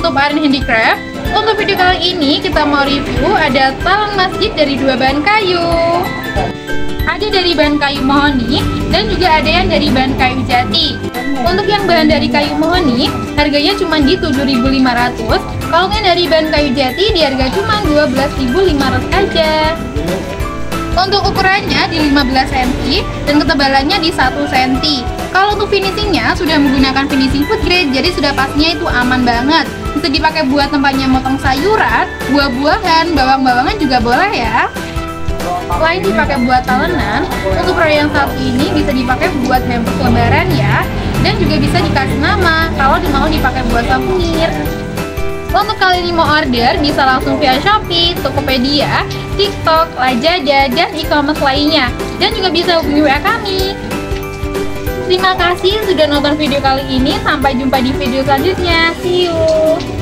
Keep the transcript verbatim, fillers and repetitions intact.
untuk Arin Handicraft. Untuk video kali ini kita mau review ada talang masjid dari dua bahan kayu. Ada dari bahan kayu mahoni dan juga ada yang dari bahan kayu jati. Untuk yang bahan dari kayu mahoni harganya cuma di tujuh ribu lima ratus. Kalau yang dari bahan kayu jati di harga cuma dua belas ribu lima ratus aja. Untuk ukurannya di lima belas sentimeter dan ketebalannya di satu sentimeter. Kalau untuk finishingnya sudah menggunakan finishing food grade, jadi sudah pastinya itu aman banget. Bisa dipakai buat tempatnya motong sayuran, buah-buahan, bawang-bawangan juga boleh ya. Selain dipakai buat talenan, untuk produk yang satu ini bisa dipakai buat hampers lebaran ya. Dan juga bisa dikasih nama kalau mau dipakai buat souvenir. Untuk kalian yang mau order, bisa langsung via Shopee, Tokopedia, TikTok, Lazada, dan e-commerce lainnya. Dan juga bisa hubungi W A kami. Terima kasih sudah nonton video kali ini. Sampai jumpa di video selanjutnya. See you!